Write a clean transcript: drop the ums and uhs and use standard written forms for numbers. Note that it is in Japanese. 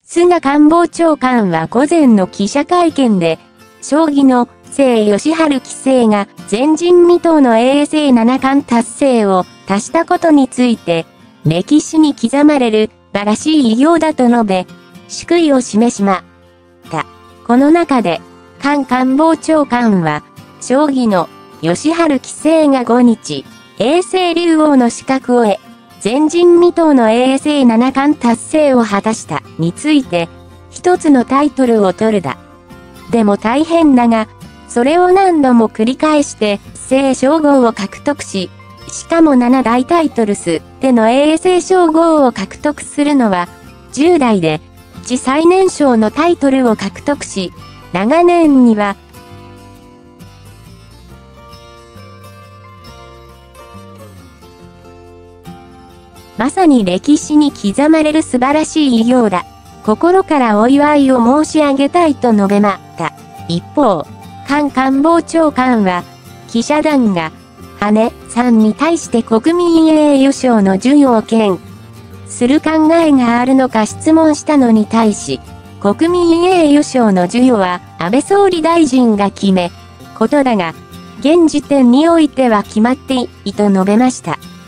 菅官房長官は午前の記者会見で、将棋の姓義治棋聖が前人未到の永世七冠達成を達したことについて、歴史に刻まれる素晴らしい偉業だと述べ、祝意を示しました。この中で、菅官房長官は、将棋の義治棋聖が5日、永世竜王の資格を得、前人未到の永世七冠達成を果たしたについて、一つのタイトルを取るだ。でも大変だが、それを何度も繰り返して、聖称号を獲得し、しかも7大タイトル数での永世称号を獲得するのは、10代で、最年少のタイトルを獲得し、長年には、まさに歴史に刻まれる素晴らしい偉業だ。心からお祝いを申し上げたいと述べました。一方、菅官房長官は、記者団が、羽根さんに対して国民栄誉賞の授与を検する考えがあるのか質問したのに対し、国民栄誉賞の授与は安倍総理大臣が決め、ことだが、現時点においては決まっていいと述べました。